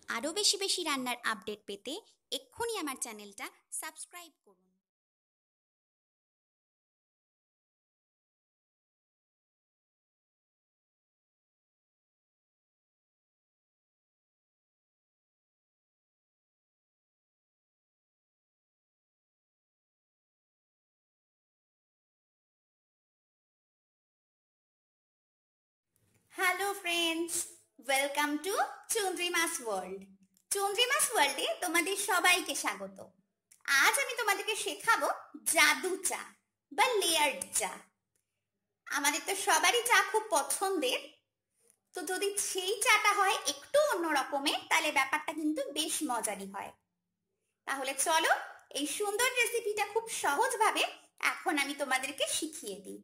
আরও বেশি বেশি রান্নার আপডেট পেতে এক্ষুনি আমার চ্যানেলটা সাবস্ক্রাইব করুন। Hello friends, welcome to Chandrima's world. Chandrima's ওয়ার্ল্ডে তোমাদের সবাইকে স্বাগত। আজ আমি তোমাদেরকে শেখাবো জাদু চা বা লেয়ার্ড চা। আমাদের তো সবারই চা খুব পছন্দের, তো যদি সেই চাটা হয় একটু অন্য রকমের তাহলে ব্যাপারটা কিন্তু বেশ মজারই হয়। তাহলে চলো এই সুন্দর রেসিপিটা খুব সহজভাবে এখন আমি তোমাদেরকে শিখিয়ে দিই।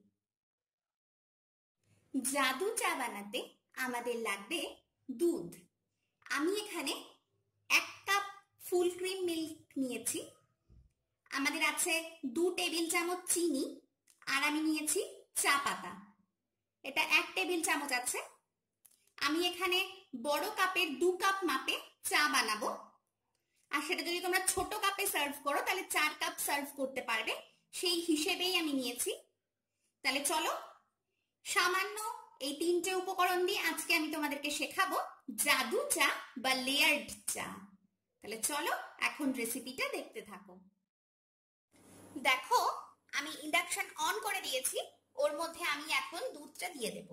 জাদু চা বানাতে আমাদের লাগবে দুধ। আমি এখানে 1 কাপ ফুল ক্রিম মিল্ক নিয়েছি। আমাদের আছে 2 টেবিল চামচ চিনি, আর আমি নিয়েছি চা পাতা, এটা 1 টেবিল চামচ আছে। আমি এখানে বড় কাপের 2 কাপ মাপে চা বানাবো, আর সেটা যদি তোমরা ছোট কাপে সার্ভ করো তাহলে 4 কাপ সার্ভ করতে পারবে, সেই হিসেবেই আমি নিয়েছি। তাহলে চলো সামান্য এই 3টে উপকরণ দিয়ে আজকে আমি তোমাদেরকে শেখাবো জাদু চা বা লেয়ার্ড চা। তাহলে চলো এখন রেসিপিটা দেখতে থাকো। দেখো আমি ইন্ডাকশন অন করে দিয়েছি, ওর মধ্যে আমি এখন দুধটা দিয়ে দেব।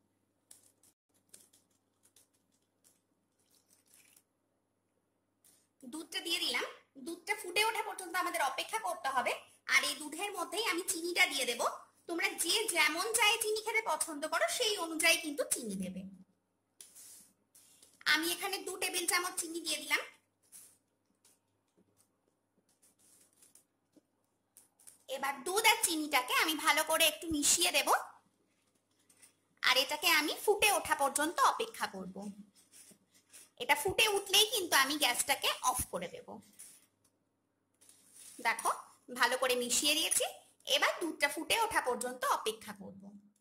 দুধটা দিয়ে দিলাম। দুধটা ফুটে ওঠা পর্যন্ত আমাদের অপেক্ষা করতে হবে, আর এই দুধের মধ্যেই আমি চিনিটা দিয়ে দেব। তোমরা যে যেমন চায়ে চিনি খেতে পছন্দ করো সেই অনুযায়ী কিন্তু চিনি দেবে। আমি এখানে 2 টেবিল চামচ চিনি দিয়ে দিলাম। এবার দুধ আর চিনিটাকে আমি ভালো করে একটু মিশিয়ে দেব, আর এটাকে আমি ফুটে ওঠা পর্যন্ত অপেক্ষা করব। এটা ফুটে উঠলেই কিন্তু আমি গ্যাসটাকে অফ করে দেব। দেখো ভালো করে মিশিয়ে দিয়েছি, এবার দুধটা ফুটে ওঠা পর্যন্ত অপেক্ষা করব।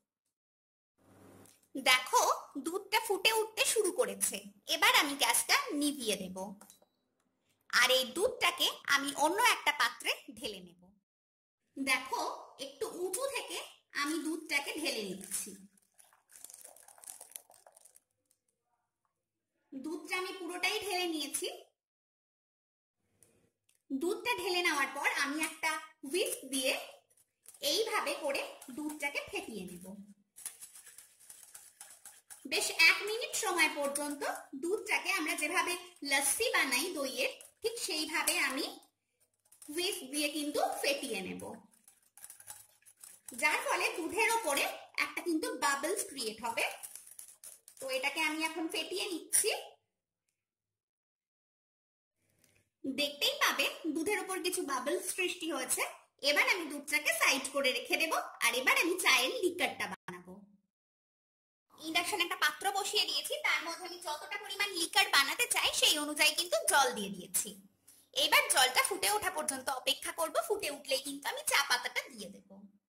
দেখো দুধটা ফুটে উঠতে শুরু করেছে, এবার আমি গ্যাসটা নিভিয়ে দেব, আর এই দুধটাকে আমি অন্য একটা পাত্রে ঢেলে নেব। দেখো একটু উঁচু থেকে আমি দুধটাকে ঢেলে নিচ্ছি। দুধটা আমি পুরোটাই ঢেলে নিয়েছি। দুধটা ঢেলে নেওয়ার পর আমি একটা হুইস্ক দিয়ে এইভাবে করে দুধটাকে ফেটিয়ে নেব। বেশ 1 মিনিট সময় পর্যন্ত দুধটাকে আমরা যেভাবে লস্যি বানাই দইয়ের, ঠিক সেইভাবে আমি হুইস্ক দিয়ে কিন্তু ফেটিয়ে নেব, যার ফলে দুধের ওপরে একটা কিন্তু বাবলস ক্রিয়েট হবে। তো এটাকে আমি এখন ফেটিয়ে নিচ্ছি। দেখতেই পাবে দুধের উপর কিছু বাবলস সৃষ্টি হয়েছে। এবার আমি দুধটাকে সাইড করে রেখে দেব, আর এবার আমি চায়ের লিকারটা বানাবো। ইন্ডাকশনে একটা পাত্র বসিয়ে দিয়েছি, তার মধ্যে আমি যতটা পরিমাণ লিকার বানাতে চাই সেই অনুযায়ী কিন্তু জল দিয়ে দিয়েছি। এবার জলটা ফুটে ওঠা পর্যন্ত অপেক্ষা করব, ফুটে উঠলেই কিন্তু আমি চা পাতাটা দিয়ে দেব।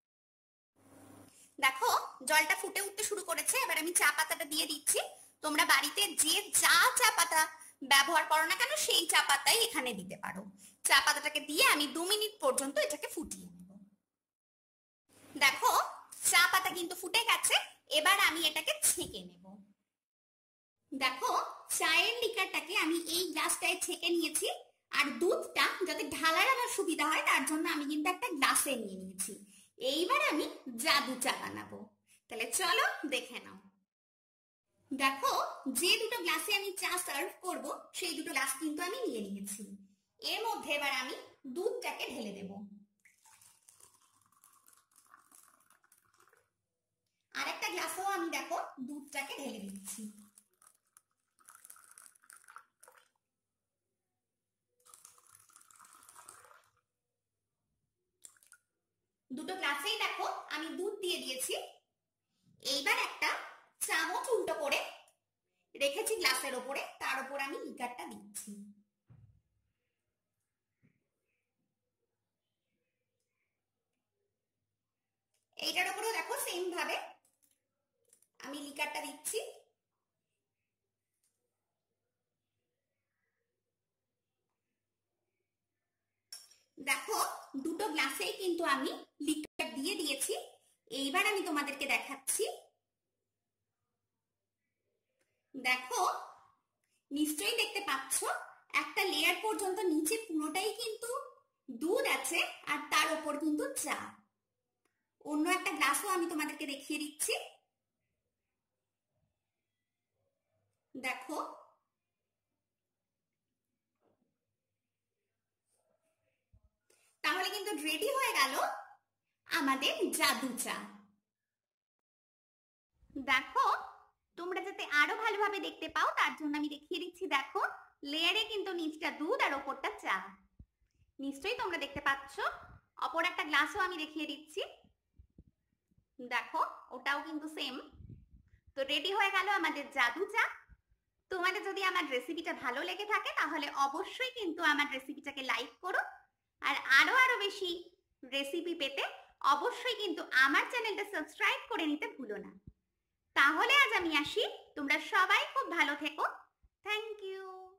দেখো জলটা ফুটে উঠতে শুরু করেছে, এবার আমি চা পাতাটা দিয়ে দিচ্ছি। তোমরা বাড়িতে যে যা চা পাতা ব্যবহার করো না কেন সেই চা পাতাই এখানে দিতে পারো। চা পাতাটাকে দিয়ে আমি 2 মিনিট পর্যন্ত এটাকে ফুটিয়ে নেব। দেখো চা পাতা কিন্তু ফুটে গেছে, এবার আমি এটাকে ছেঁকে নেব। দেখো চায়ের লিকারটাকে আমি এই গ্লাসটায় ছেঁকে নিয়েছি, আর দুধটা যাতে ঢালার আমার সুবিধা হয় তার জন্য আমি কিন্তু একটা গ্লাসে নিয়ে নিয়েছি। এইবার আমি জাদু চা বানাবো। তাহলে চলো দেখে নাও। দেখো যে দুটো গ্লাসে আমি চা সার্ভ করব সেই দুটো গ্লাস কিন্তু আমি নিয়ে নিয়েছি। এর মধ্যে এবার আমি দুধটাকে ঢেলে দেব। আরেকটা গ্লাসেও আমি দেখো দুধটাকে ঢেলে দিচ্ছি। দুটো গ্লাসেই দেখো আমি দুধ দিয়ে দিয়েছি। এইবার একটা চামচ উল্টো করে রেখেছি গ্লাসের ওপরে, তার উপর আমি লিকারটা দিচ্ছি। এইটার উপরেও দেখো সেম ভাবে আমি লিকারটা দিচ্ছি। দেখো দুটো গ্লাসেই কিন্তু আমি লিকুইড দিয়ে দিয়েছি। এইবার আমি তোমাদেরকে দেখাচ্ছি। দেখো নিশ্চয়ই দেখতে পাচ্ছ একটা লেয়ার পর্যন্ত নিচে পুরোটাই কিন্তু দুধ আছে আর তার উপর কিন্তু চা। অন্য একটা গ্লাসও আমি তোমাদেরকে দেখিয়ে দিচ্ছি। দেখো তাহলে কিন্তু রেডি হয়ে গেল আমাদের জাদু চা। দেখো তোমরা যাতে আরো ভালোভাবে দেখতে পাও তার জন্য আমি দেখিয়ে দিচ্ছি। দেখো লেয়ারে কিন্তু নিচটা দুধ আর ওপরটা চা। নিশ্চয়ই তোমরা দেখতে পাচ্ছ। অপর একটা গ্লাসও আমি দেখিয়ে দিচ্ছি। দেখো ওটাও কিন্তু সেম। তো রেডি হয়ে গেল আমাদের জাদু চা। তোমাদের যদি আমার রেসিপিটা ভালো লেগে থাকে তাহলে অবশ্যই কিন্তু আমার রেসিপিটাকে লাইক করো। আর আরো বেশি রেসিপি পেতে অবশ্যই কিন্তু আমার চ্যানেলটা সাবস্ক্রাইব করে নিতে ভুলো না। তাহলে আজ আমি আসি। তোমরা সবাই খুব ভালো থেকো। Thank you.